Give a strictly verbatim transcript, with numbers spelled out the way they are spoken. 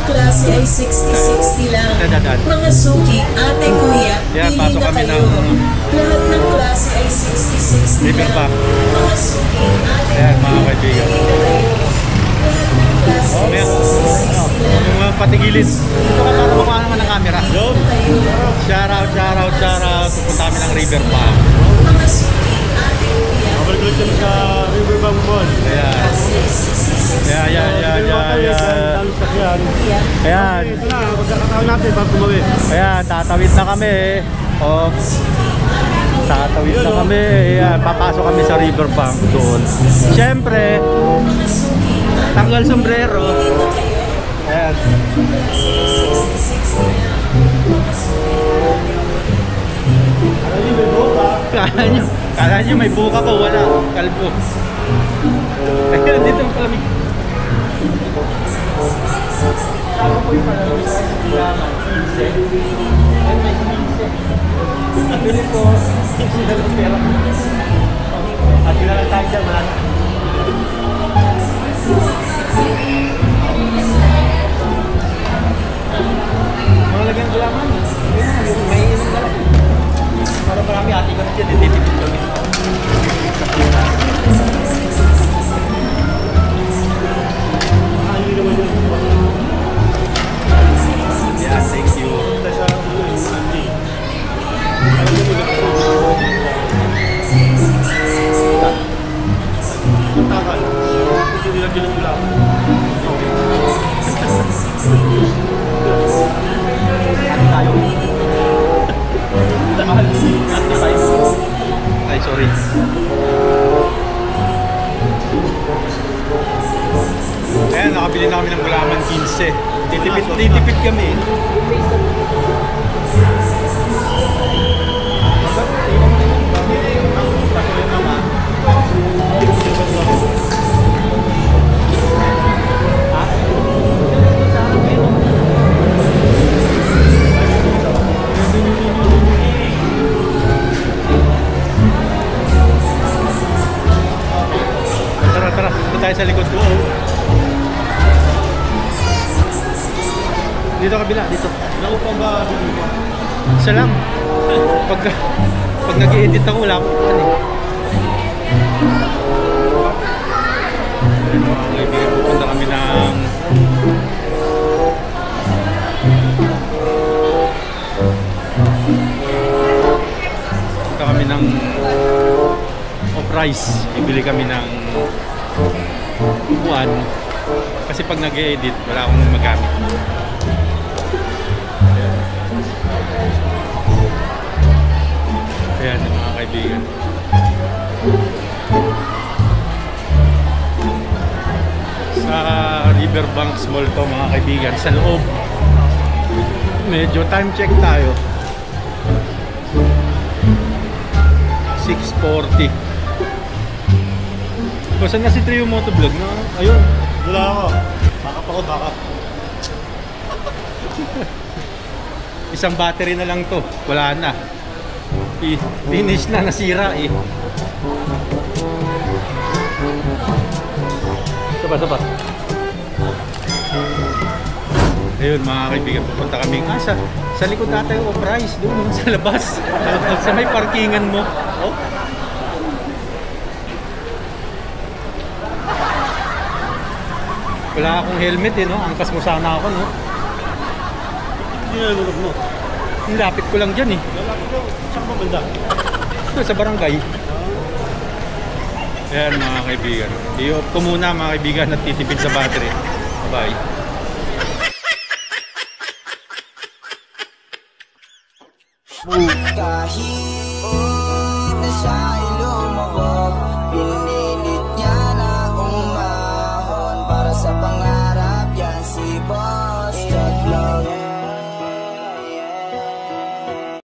klase ay sixty sixty lang. Mga suki, ate, kuya, yan, pili pasok na kami kayo. ng Lahat ng klase ay sixty sixty river lang. bank. Mga suki, ate, Ayan, mga kuya, kaibigan. pili na kayo. Lahat ng klase Oh, ay may, sixty sixty ano, lang. yung mga patigilid. Dito ka para makuha naman ng camera. Shout out, shout out, shout out. Pupunta kami ng river bank. Mga suki, ate, kuya, Overgluten sa Riverbank Mall. Ayan. Ayan, ayan, ayan, ayan, ayan. Ayan. Ito na, magkakataon natin bago tumawid. Ayan, tatawid na kami. Oh. Tatawid na kami. Ayan, papasok kami sa riverbank doon. Siyempre, tanggal sombrero. Ayan. Kala nyo, kala nyo may buka ko, wala. Kalbo. Ayan, dito ang palamig. Ako po yung palamig sa kailangan. Pinse. Ayan, may pinse. Pili po, pinse na lang pera. At yun na lang tayo dyan, malaki. Mga lagyan ko laman. May inom na lang. Para marami ati ko na dyan, dititipid kami. Yeah, thank you. Ay, sorry. Ayan, nakabili na kami ng gulaman fifteen. Titipid, titipid kami. Tara, tara. Dito tayo sa likod ko. Dito kabila, dito. Naupang ba? Isa lang. Pag, pag nag-i-edit ako, wala akong ano eh. Mga kaibigan, pupunta kami ng pupunta kami ng off-rice. Bibili kami ng upuan. Kasi pag nag-i-edit, wala akong magamit. Ayan yung mga kaibigan. Sa Riverbanks Mall to mga kaibigan. Sa loob. Medyo time check tayo. six forty. O, saan na si Trio Motovlog? No? Ayun. Wala ako. Bakap ako, bakap. Isang battery na lang to. Wala na. Finish na, nasira eh. Saba, saba. Ayun mga kaibigan, pupunta kami ah, sa, sa likod ata yung off-rice doon sa labas. Sa, sa may parkingan mo. Oh. Wala akong helmet eh, no? Angkas mo sana ako, no? Hindi na nalulog mo. Ang lapit ko lang dyan eh. Lalaki ko. Saan ka banda? Ito, sa barangay. Ayan mga kaibigan. I-off ko muna mga kaibigan at titipid sa battery. Bye. Kahit na sa ilong mo